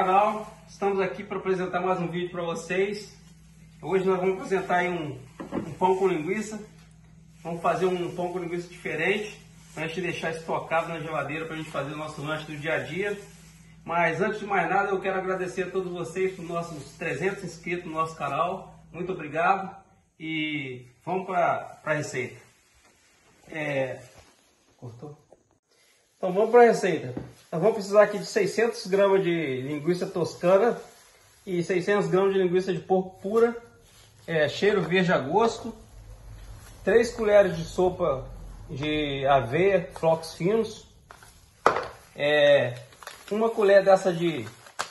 Canal, estamos aqui para apresentar mais um vídeo para vocês. Hoje nós vamos apresentar aí um pão com linguiça. Vamos fazer um pão com linguiça diferente, para a gente deixar estocado na geladeira para a gente fazer o nosso lanche do dia a dia. Mas antes de mais nada, eu quero agradecer a todos vocês por nossos 300 inscritos no nosso canal. Muito obrigado e vamos para a receita. Cortou? Então vamos para a receita. Nós vamos precisar aqui de 600 gramas de linguiça toscana e 600 gramas de linguiça de porco pura, cheiro verde a gosto, 3 colheres de sopa de aveia, flocos finos, uma colher dessa de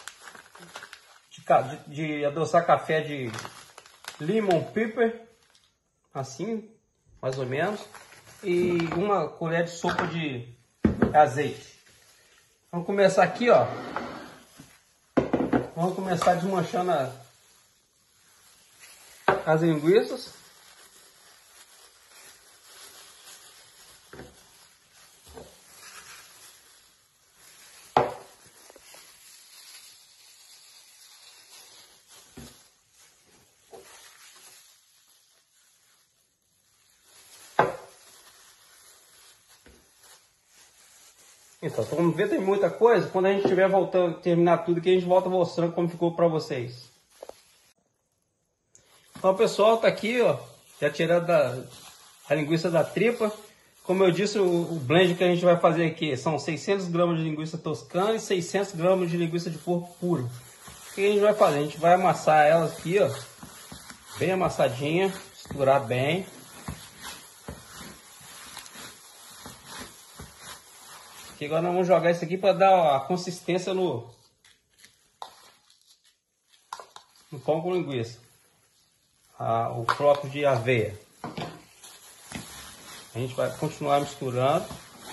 adoçar café de lemon pepper, assim, mais ou menos, e uma colher de sopa de azeite. Vamos começar aqui, ó. Vamos começar desmanchando as linguiças. Então, como vê, tem muita coisa. Quando a gente estiver voltando, terminar tudo aqui, a gente volta mostrando como ficou para vocês. Então, pessoal, tá aqui, ó, já tirando a linguiça da tripa. Como eu disse, o blend que a gente vai fazer aqui são 600 gramas de linguiça toscana e 600 gramas de linguiça de porco puro. O que a gente vai fazer? A gente vai amassar ela aqui, ó, bem amassadinha, misturar bem. E agora nós vamos jogar isso aqui para dar a consistência no pão com linguiça. O flocos de aveia. A gente vai continuar misturando.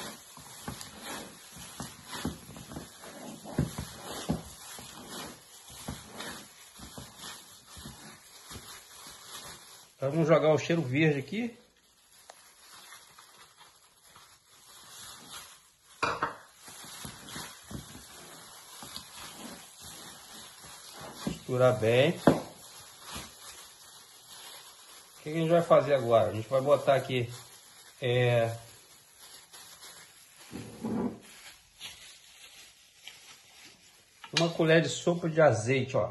Agora vamos jogar o cheiro verde aqui. Misturar bem. O que a gente vai fazer agora? A gente vai botar aqui uma colher de sopa de azeite, ó.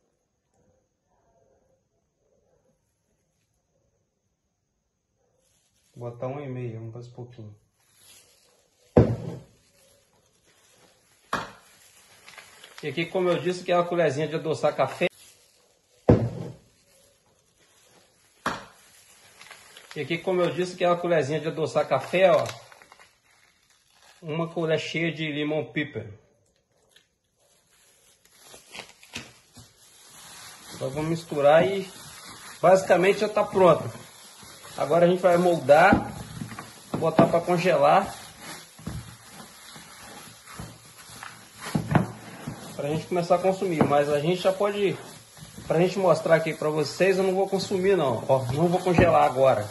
Vou botar 1,5, vamos fazer um pouquinho. E aqui, como eu disse, que é uma colherzinha de adoçar café. E aqui, como eu disse, que é uma colherzinha de adoçar café, ó. Uma colher cheia de lemon pepper. Então vamos misturar e basicamente já está pronto. Agora a gente vai moldar, botar para congelar. Para a gente começar a consumir, mas a gente já pode, para a gente mostrar aqui para vocês, eu não vou consumir não, ó, não vou congelar agora.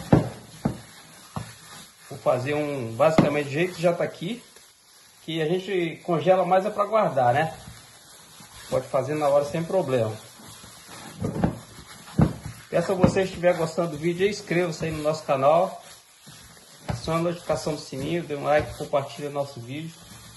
Vou fazer basicamente do jeito que já está aqui, que a gente congela mais para guardar, né? Pode fazer na hora sem problema. Peço a vocês que estiver gostando do vídeo, inscreva-se aí no nosso canal, acione a notificação do sininho, dê um like, compartilhe nosso vídeo.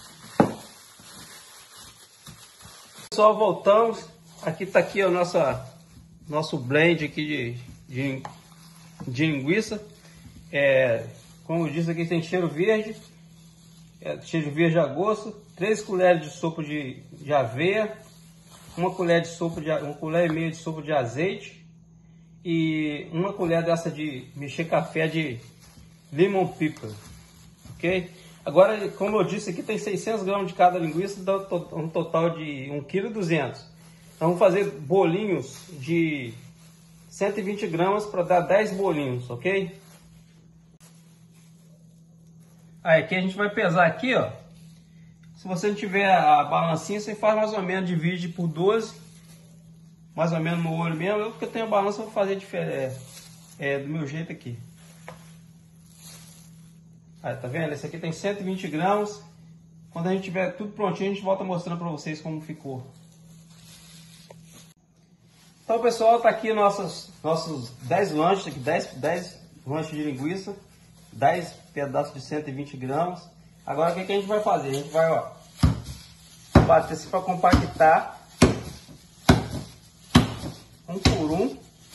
Pessoal, voltamos. Aqui está aqui o nosso blend aqui de linguiça. Como eu disse, aqui tem cheiro verde, cheiro verde a gosto, 3 colheres de sopa de aveia, uma colher e meia de sopa de azeite e uma colher dessa de mexer café de lemon pepper, ok? Agora, como eu disse, aqui tem 600 gramas de cada linguiça, dá um total de 1,2 kg. Vamos fazer bolinhos de 120 gramas para dar 10 bolinhos, ok? Aí aqui a gente vai pesar aqui, ó. Se você não tiver a balancinha, você faz mais ou menos, divide por 12. Mais ou menos no olho mesmo. Eu, porque eu tenho a balança, vou fazer diferente, do meu jeito aqui. Aí, tá vendo? Esse aqui tem 120 gramas. Quando a gente tiver tudo prontinho, a gente volta mostrando para vocês como ficou. Então, pessoal, tá aqui nossos 10 lanches, aqui 10 lanches de linguiça, 10 pedaços de 120 gramas. Agora, o que a gente vai fazer? A gente vai, ó, bater assim para compactar, um por um.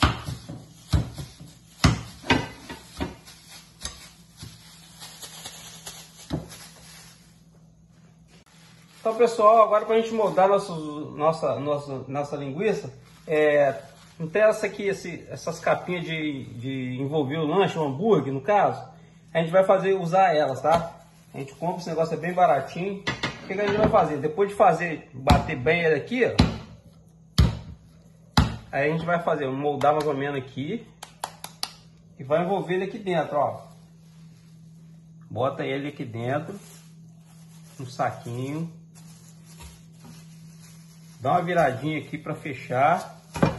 Então, pessoal, agora para a gente moldar nossa linguiça, não tem essas capinhas de envolver o lanche, o hambúrguer no caso, a gente vai usar elas, tá? A gente compra, esse negócio é bem baratinho. O que a gente vai fazer? Depois de bater bem ele aqui, ó, aí a gente vai moldar mais ou menos aqui e vai envolver ele aqui dentro, ó. Bota ele aqui dentro, no saquinho. Dá uma viradinha aqui para fechar.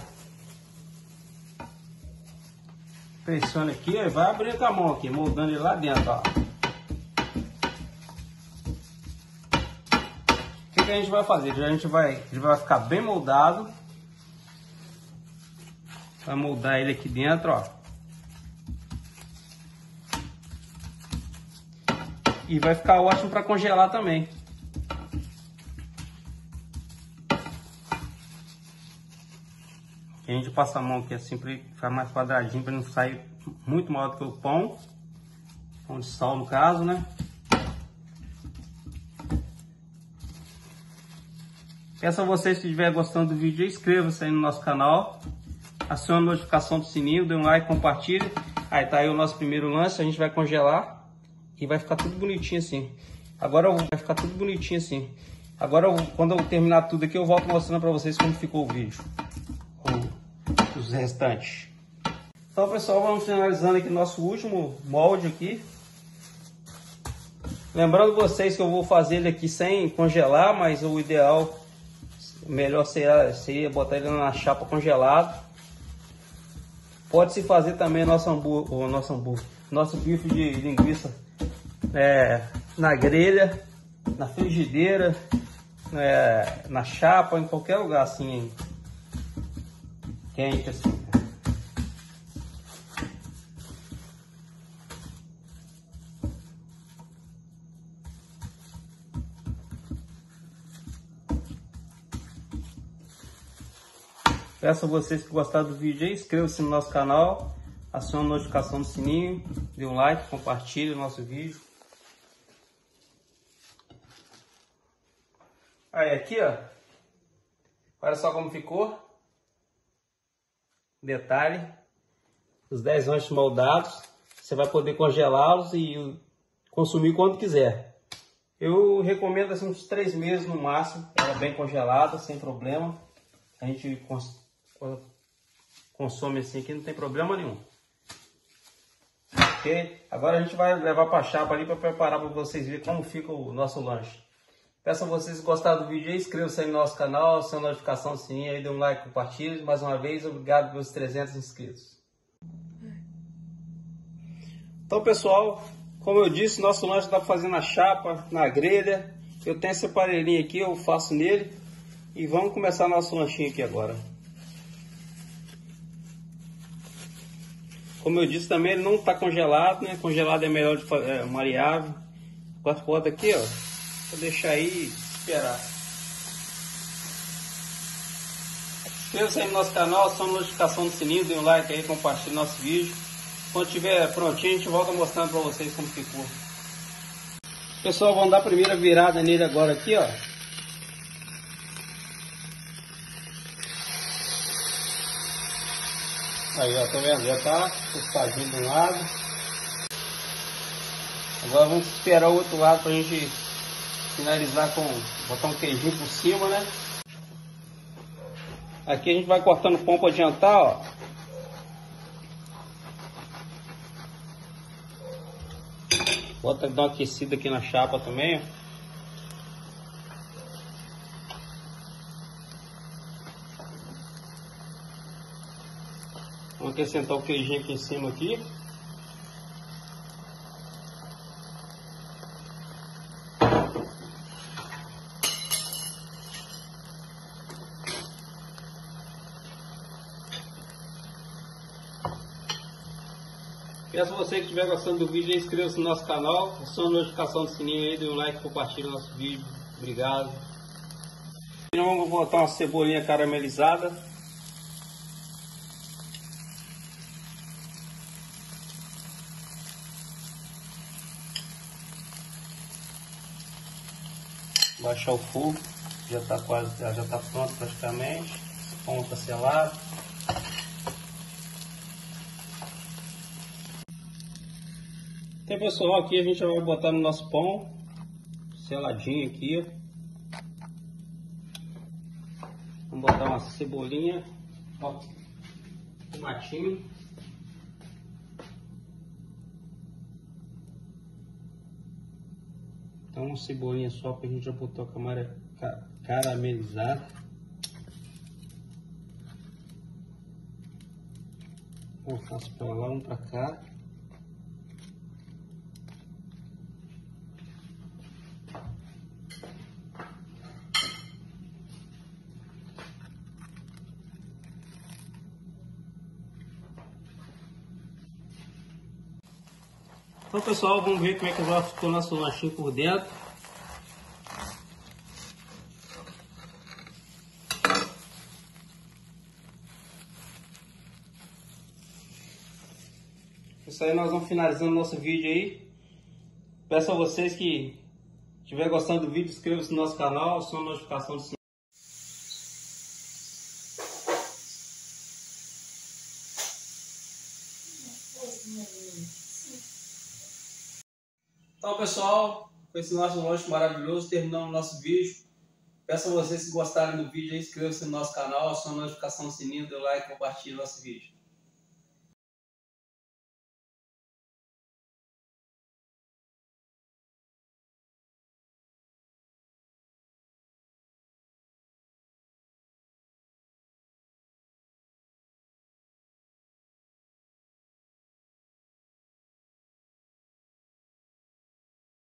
Pressiona aqui, ó, vai abrir com a mão aqui, moldando ele lá dentro, ó. O que a gente vai fazer? Ele vai ficar bem moldado. Vai moldar ele aqui dentro, ó. E vai ficar ótimo para congelar também. A gente passa a mão aqui assim para ele ficar mais quadradinho, para não sair muito maior do que o pão. Pão de sal no caso, né? Peço a vocês, se estiver gostando do vídeo, inscreva-se aí no nosso canal. Acione a notificação do sininho, dê um like, compartilhe. Aí tá aí o nosso primeiro lanche, a gente vai congelar e vai ficar tudo bonitinho assim. Agora quando eu terminar tudo aqui, eu volto mostrando para vocês como ficou o vídeo. Os restantes. Então, pessoal, vamos finalizando aqui nosso último molde aqui. Lembrando vocês que eu vou fazer ele aqui sem congelar, mas o ideal, melhor seria botar ele na chapa congelado. Pode-se fazer também nosso bife de linguiça na grelha, na frigideira, na chapa, em qualquer lugar assim, quente assim. Peço a vocês que gostaram do vídeo aí, inscrevam-se no nosso canal, acione a notificação do sininho, dê um like, compartilhe o nosso vídeo. Aí aqui, ó, olha só como ficou. Detalhe, os 10 lanches moldados, você vai poder congelá-los e consumir quando quiser. Eu recomendo assim, uns 3 meses no máximo, ela bem congelada, sem problema. A gente consome assim aqui, não tem problema nenhum. Ok? Agora a gente vai levar para a chapa ali para preparar para vocês verem como fica o nosso lanche. Peço a vocês que gostaram do vídeo aí, inscrevam-se aí no nosso canal, acione a notificação sim, aí dê um like, compartilhe. Mais uma vez, obrigado pelos 300 inscritos. Então, pessoal, como eu disse, nosso lanche está fazendo na chapa, na grelha. Eu tenho esse aparelhinho aqui, eu faço nele. E vamos começar nosso lanchinho aqui agora. Como eu disse também, ele não está congelado, né? Congelado é melhor de mareável. Bota aqui, ó. Vou deixar aí e esperar. Inscreva-se aí no nosso canal, acione a notificação do sininho, dê um like aí, compartilhe nosso vídeo. Quando estiver prontinho, a gente volta mostrando para vocês como ficou. Pessoal, vamos dar a primeira virada nele agora aqui, ó. Aí, ó, tá vendo? Já tá tostadinho de um lado. Agora vamos esperar o outro lado pra gente finalizar com botar um queijinho por cima, né? Aqui a gente vai cortando pão para adiantar, ó. Bota, dá uma aquecida aqui na chapa também, ó. Vamos acrescentar o queijinho aqui em cima aqui. Peço a você que estiver gostando do vídeo, inscreva-se no nosso canal, acione a notificação do sininho aí, dê um like, compartilhe o nosso vídeo. Obrigado. Então vamos botar uma cebolinha caramelizada. Baixar o fogo, já está quase, já está pronto praticamente. O pão está selado. Então pessoal, aqui a gente vai botar no nosso pão seladinho aqui. Vamos botar uma cebolinha, ó, tomatinho. Então uma cebolinha só, que a gente já botou a camada caramelizada. Vou faço para lá, um para cá. Então pessoal, vamos ver como é que vai ficar o nosso lanchinho por dentro. Isso aí, nós vamos finalizando o nosso vídeo aí. Peço a vocês que estiver gostando do vídeo, inscreva-se no nosso canal, acione a notificação do sininho. Então pessoal, com esse nosso lanche maravilhoso, terminamos o nosso vídeo. Peço a vocês que gostarem do vídeo, inscrevam-se no nosso canal, acione a notificação do sininho, dê like, compartilhe o nosso vídeo.